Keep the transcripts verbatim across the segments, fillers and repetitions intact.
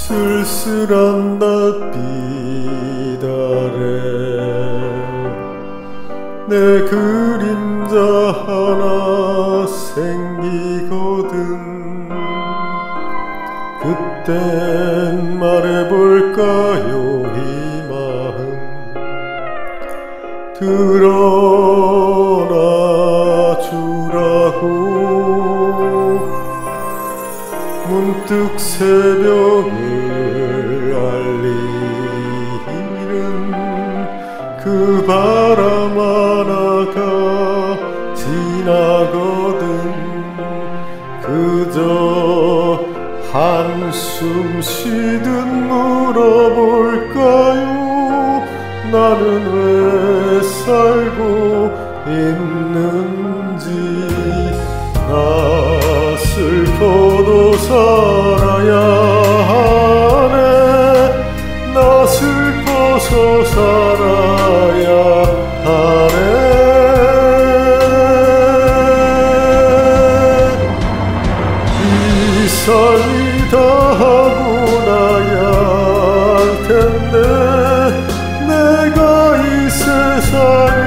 쓸쓸한 달빛 아래 내 그림자 하나 생기거든. 그땐 말해볼까요 이 마음 드러나 주라고. 문득 새벽을 알리는 그 바람 하나가 지나거든. 그저 한숨 쉬듯 물어볼까요 나는 왜 살고 있는지. 나 슬퍼도 살아야 하네. 나 슬퍼서 살아야 하네. 이 삶이 다 하고 나야 할 텐데 내가 이 세상을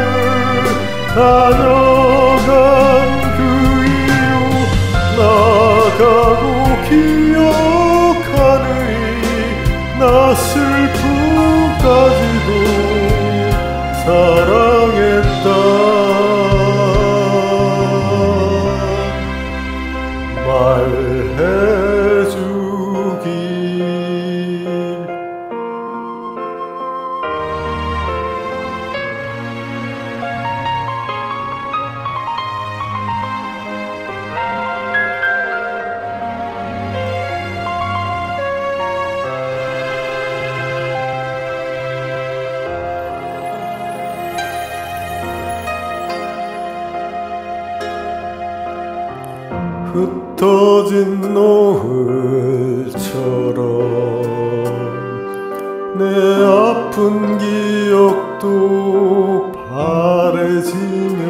다녀간 그 이유 나가고 기억하느니 나 슬픔까지도 사랑했다. 말해주길. 흩어진 노을처럼 내 아픈 기억도 바래지면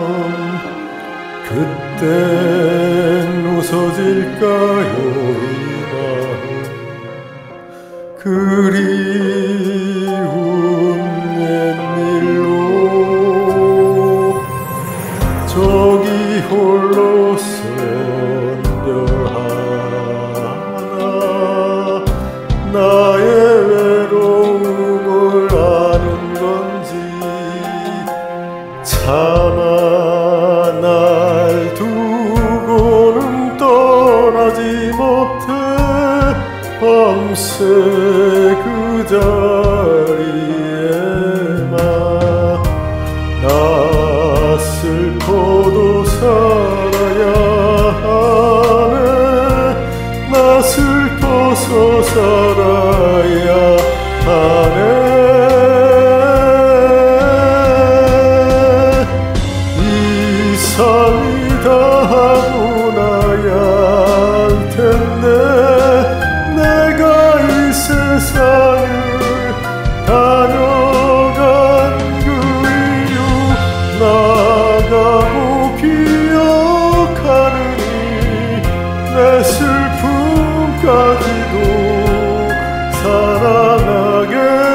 그땐 웃어질까요 이 마음 그리운 옛일로. 저기 홀로 나의 외로움을 아는 건지 차마 날 두고는 떠나지 못해 밤새 그 자리에만. 나 슬퍼도 살아야 하네. 나 슬퍼서 살아야 하네. 이 삶이 다 하고 나야 할 텐데 내가 이 세상을 다녀간 그 이유 나가고 기억하느니 내 슬픔까지도 살아나게.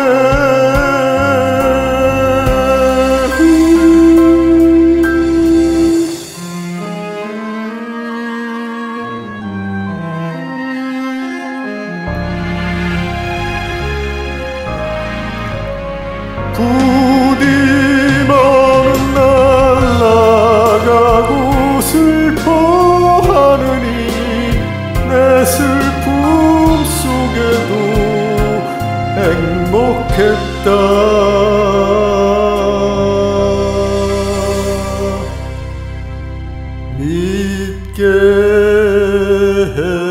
부디 먼 날 나가고 슬퍼하느니 내 슬픔 속에도 행복했다. 믿게 해.